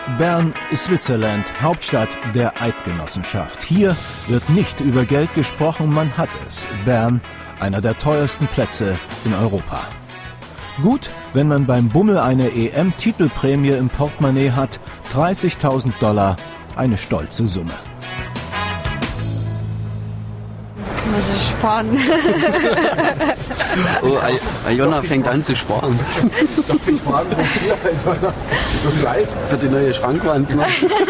Bern ist Switzerland, Hauptstadt der Eidgenossenschaft. Hier wird nicht über Geld gesprochen, man hat es. Bern, einer der teuersten Plätze in Europa. Gut, wenn man beim Bummel eine EM-Titelprämie im Portemonnaie hat, $30.000, eine stolze Summe. Muss ich sparen. Oh, Aljona fängt an zu sparen. Darf ich fragen, wofür, Aljona? Das Geld? Das hat die neue Schrankwand gemacht.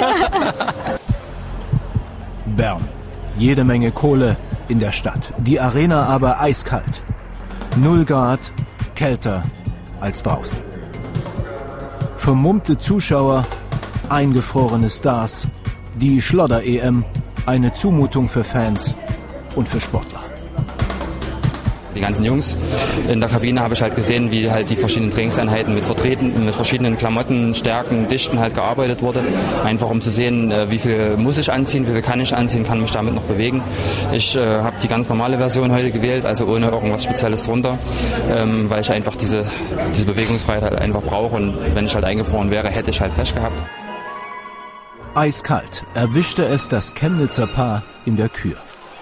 Bern. Jede Menge Kohle in der Stadt. Die Arena aber eiskalt. 0 Grad, kälter als draußen. Vermummte Zuschauer, eingefrorene Stars. Die Schlodder-EM, eine Zumutung für Fans und für Sportler. Die ganzen Jungs in der Kabine habe ich halt gesehen, wie halt die verschiedenen Trainingseinheiten mit verschiedenen Klamotten, Stärken, Dichten halt gearbeitet wurde. Einfach um zu sehen, wie viel muss ich anziehen, wie viel kann ich anziehen, kann mich damit noch bewegen. Ich habe die ganz normale Version heute gewählt, also ohne irgendwas Spezielles drunter, weil ich einfach diese Bewegungsfreiheit halt einfach brauche. Und wenn ich halt eingefroren wäre, hätte ich halt Pech gehabt. Eiskalt erwischte es das Chemnitzer Paar in der Kür.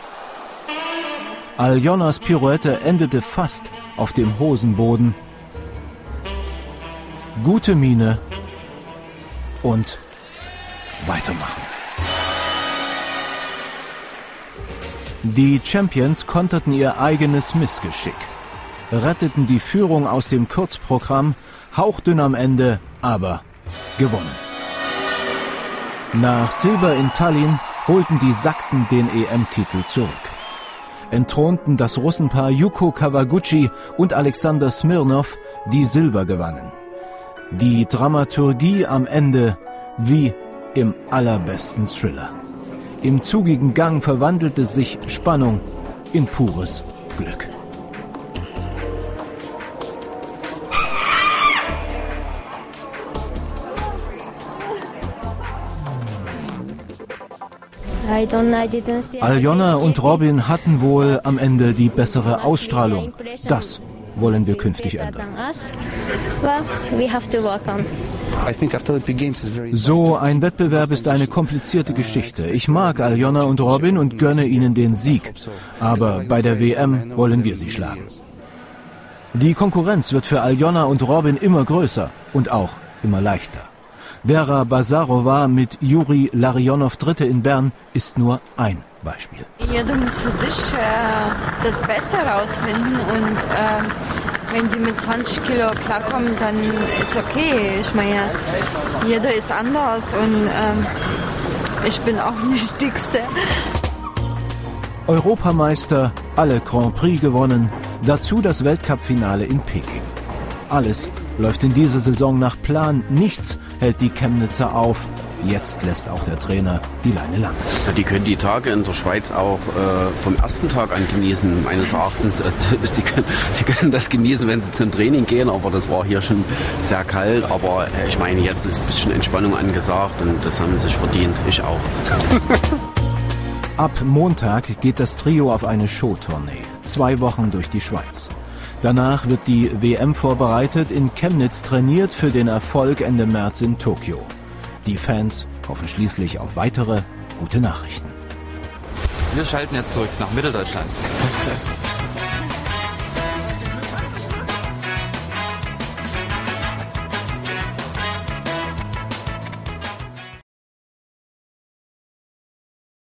Aljonas Pirouette endete fast auf dem Hosenboden. Gute Miene und weitermachen. Die Champions konterten ihr eigenes Missgeschick, retteten die Führung aus dem Kurzprogramm, hauchdünn am Ende, aber gewonnen. Nach Silber in Tallinn holten die Sachsen den EM-Titel zurück. Entthronten das Russenpaar Yuko Kawaguchi und Alexander Smirnov, die Silber gewannen. Die Dramaturgie am Ende wie im allerbesten Thriller. Im zugigen Gang verwandelte sich Spannung in pures Glück. Aljona und Robin hatten wohl am Ende die bessere Ausstrahlung. Das wollen wir künftig ändern. So ein Wettbewerb ist eine komplizierte Geschichte. Ich mag Aljona und Robin und gönne ihnen den Sieg. Aber bei der WM wollen wir sie schlagen. Die Konkurrenz wird für Aljona und Robin immer größer und auch immer leichter. Vera Bazarova mit Juri Larionov Dritte in Bern ist nur ein Beispiel. Jeder muss für sich das Beste rausfinden und wenn die mit 20 Kilo klarkommen, dann ist okay. Ich meine, jeder ist anders und ich bin auch nicht dickste. Europameister, alle Grand Prix gewonnen, dazu das Weltcup-Finale in Peking. Alles läuft in dieser Saison nach Plan, nichts hält die Chemnitzer auf. Jetzt lässt auch der Trainer die Leine lang. Ja, die können die Tage in der Schweiz auch vom ersten Tag an genießen, meines Erachtens. Die können das genießen, wenn sie zum Training gehen, aber das war hier schon sehr kalt. Aber ich meine, jetzt ist ein bisschen Entspannung angesagt und das haben sie sich verdient, ich auch. Ab Montag geht das Trio auf eine Showtournee. 2 Wochen durch die Schweiz. Danach wird die WM vorbereitet, in Chemnitz trainiert für den Erfolg Ende März in Tokio. Die Fans hoffen schließlich auf weitere gute Nachrichten. Wir schalten jetzt zurück nach Mitteldeutschland.